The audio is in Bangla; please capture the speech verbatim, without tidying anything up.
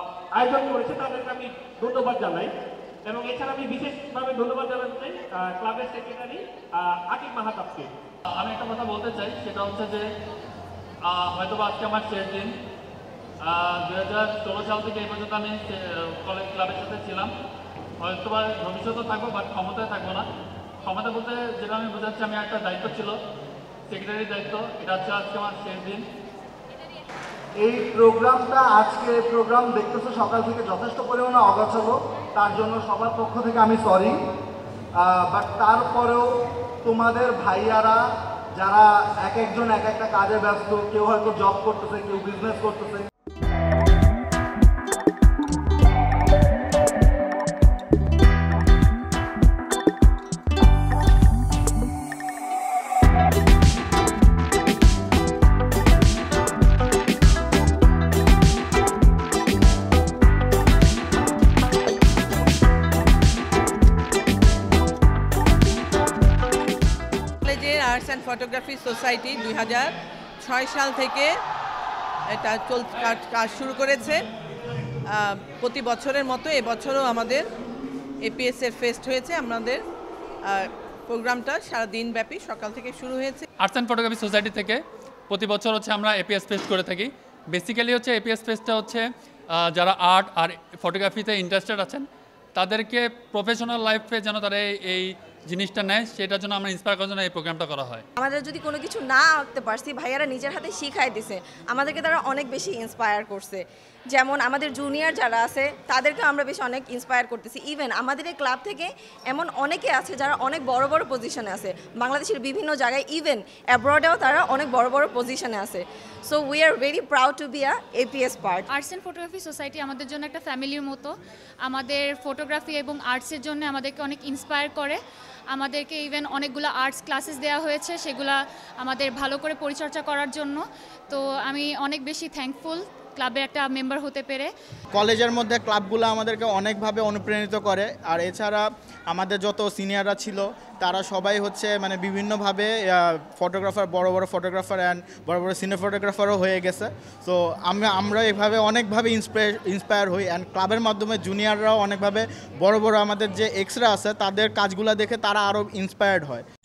আয়োজন করেছে তাদেরকে আমি ধন্যবাদ জানাই। এবং এছাড়া আমি বিশেষভাবে ধন্যবাদ জানাতে চাই ক্লাবের সেক্রেটারি আকিব মাহাতাবকে। আমি একটা কথা বলতে চাই, সেটা হচ্ছে যে হয়তো আজকে আমার শেষ দিন। দু হাজার ষোলো সাল থেকে এই পর্যন্ত আমি কলেজ ক্লাবের সাথে ছিলাম। হয়তো বা ভবিষ্যতেও থাকবো, বাট ক্ষমতায় থাকবো না। ক্ষমতা বলতে যেটা আমি বোঝাচ্ছি, আমি একটা দায়িত্ব ছিল, সেক্রেটারির দায়িত্ব। এটা হচ্ছে আজকে আমার শেষ দিন। এই প্রোগ্রামটা আজকে প্রোগ্রাম দেখতেছো সকাল থেকে যথেষ্ট পরিমাণে অগোছালো, তার জন্য সবার পক্ষ থেকে আমি সরি। বাট তারপরেও তোমাদের ভাইয়ারা যারা এক একজন এক একটা কাজে ব্যস্ত, কেউ হয়তো জব করতেছে, কেউ বিজনেস করতেছে, আর্টস অ্যান্ড ফটোগ্রাফি সোসাইটি দুই হাজার ছয় সাল থেকে এটা চল কাজ শুরু করেছে। প্রতি বছরের মতো এবছরও আমাদের এপিএস এর ফেস্ট হয়েছে। আমাদের প্রোগ্রামটা সারা দিন ব্যাপী সকাল থেকে শুরু হয়েছে। আর্টস অ্যান্ড ফটোগ্রাফি সোসাইটি থেকে প্রতি বছর হচ্ছে আমরা এপিএস ফেস্ট করে থাকি। বেসিক্যালি হচ্ছে এপিএস ফেস্টটা হচ্ছে যারা আর্ট আর ফটোগ্রাফিতে ইন্টারেস্টেড আছেন তাদেরকে প্রফেশনাল লাইফে যেন তারা এই জিনিসটা নেয়, সেটার জন্য আমরা ইন্সপায়ার করার জন্য এই প্রোগ্রামটা করা হয়। আমাদের যদি কোনো কিছু না আঁকতে পারছি, ভাইয়ারা নিজের হাতে শিখাই দিছে, আমাদেরকে তারা অনেক বেশি ইন্সপায়ার করছে। যেমন আমাদের জুনিয়র যারা আছে তাদেরকে আমরা বেশি অনেক ইন্সপায়ার করতেছি। ইভেন আমাদের এই ক্লাব থেকে এমন অনেকে আছে যারা অনেক বড় বড় পজিশনে আছে, বাংলাদেশের বিভিন্ন জায়গায়, ইভেন অ্যাব্রডেও তারা অনেক বড় বড় পজিশনে আছে। So we are very proud to be a APS part. Arts and photography society আমাদের জন্য একটা ফ্যামিলির মতো। আমাদের ফটোগ্রাফি এবং আর্টসের জন্য আমাদেরকে অনেক ইন্সপায়ার করে। আমাদেরকে ইভেন অনেকগুলো আর্টস ক্লাসেস দেওয়া হয়েছে, সেগুলা আমাদের ভালো করে পরিচর্যা করার জন্য। তো আমি অনেক বেশি থ্যাঙ্কফুল ক্লাবের একটা মেম্বার হতে পেরে। কলেজের মধ্যে ক্লাবগুলো আমাদেরকে অনেকভাবে অনুপ্রাণিত করে। আর এছাড়া আমাদের যত সিনিয়ররা ছিল তারা সবাই হচ্ছে মানে বিভিন্নভাবে ফটোগ্রাফার, বড় বড় ফটোগ্রাফার অ্যান্ড বড় বড় সিনে ফটোগ্রাফারও হয়ে গেছে। সো আমরা আমরা এভাবে অনেকভাবে ইন্সপায়ার ইন্সপায়ার হই। অ্যান্ড ক্লাবের মাধ্যমে জুনিয়ররাও অনেকভাবে বড় বড় আমাদের যে এক্সরা আছে তাদের কাজগুলো দেখে তারা আরও ইন্সপায়ার্ড হয়।